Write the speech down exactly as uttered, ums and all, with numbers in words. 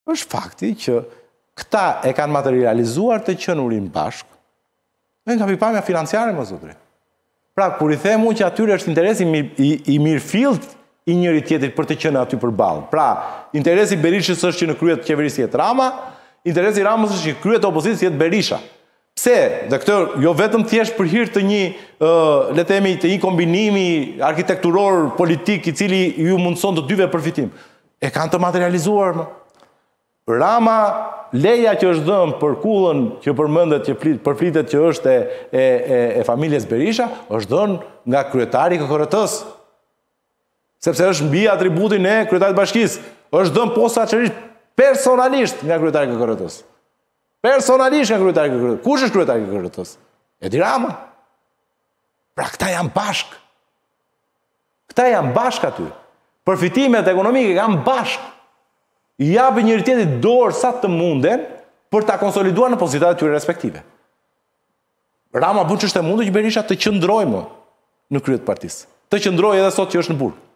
është fakti që këta e kanë materializuar të qenurin bashkë, e nga pikpamja financiare, më zotëri. Pra, kur i themu që atyre është interesi i, i, i mirëfillt i njëri tjetrit për të qenë aty përballë. Pra, interesi Berishës është që në kryet qeverisë jetë Rama, interesi Ramës është që kryet opozitës jetë Berisha. Pse? Dhe këtë jo vetëm thjesht për hir të një, uh, le të themi, të një kombinimi arkitekturor politik i cili ju mundson të dyve përfitim. E kanë të materializuar më. Rama, leja që është dhënë për kullën që përmendet që përflitet që është e, e, e, e familjes Berisha, është dhënë nga kryetari i K K R T-s. Sepse është mbi atributin e kryetarit të bashkisë. Është dhënë posaçërisht personalisht nga kryetari i K K R T-s. Personalisht nga kryetari i K K R T-s. Kush është kryetari i K K R T-s? Edi Rama. Pra këta janë bashk. Këta janë bashk aty. Përfitimet ekonomike janë bashk. I japë njëri tjetrit dorë sa të munden për ta konsoliduar në pozitatë tyre respektive. Rama bën ç'është e mundur që Berisha të qëndrojë më në krye të partisë. Të qëndrojë edhe sot që është në burg.